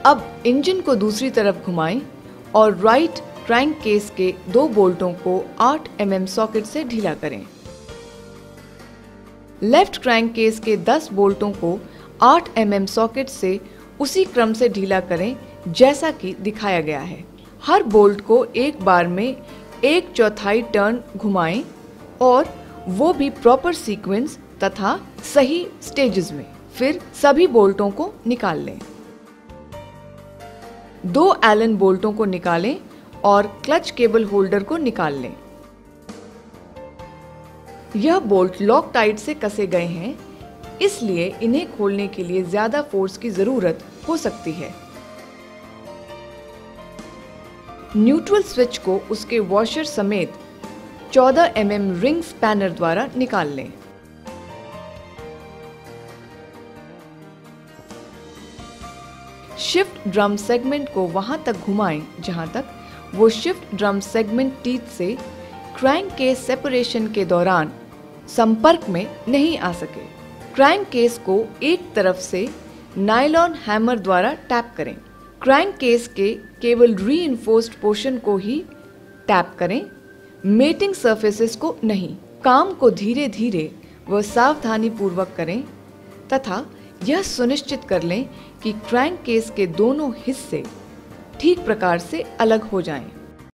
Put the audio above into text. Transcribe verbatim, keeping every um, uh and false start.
अब इंजन को दूसरी तरफ घुमाएं और राइट क्रैंक केस के दो बोल्टों को आठ एम एम सॉकेट से ढीला करें। लेफ्ट क्रैंक केस के दस बोल्टों को आठ एम एम सॉकेट से उसी क्रम से ढीला करें जैसा कि दिखाया गया है। हर बोल्ट को एक बार में एक चौथाई टर्न घुमाएं और वो भी प्रॉपर सीक्वेंस तथा सही स्टेजेस में। फिर सभी बोल्टों को निकाल लें। दो एलन बोल्टों को निकालें और क्लच केबल होल्डर को निकाल लें। यह बोल्ट लॉक टाइट से कसे गए हैं, इसलिए इन्हें खोलने के लिए ज्यादा फोर्स की जरूरत हो सकती है। न्यूट्रल स्विच को उसके वॉशर समेत चौदह एम एम रिंग स्पैनर द्वारा निकाल लें। शिफ्ट ड्रम सेगमेंट को वहां तक घुमाएं जहां तक वो शिफ्ट ड्रम सेगमेंट टीथ से क्रैंक केस सेपरेशन के दौरान संपर्क में नहीं आ सके। क्रैंक केस को एक तरफ से नायलॉन हैमर द्वारा टैप करें। क्रैंक केस के केवल रीइंफोर्स्ड पोर्शन को ही टैप करें, मेटिंग सरफेसेस को नहीं। काम को धीरे धीरे व सावधानी पूर्वक करें तथा यह सुनिश्चित कर लें कि क्रैंक केस के दोनों हिस्से ठीक प्रकार से अलग हो जाएं।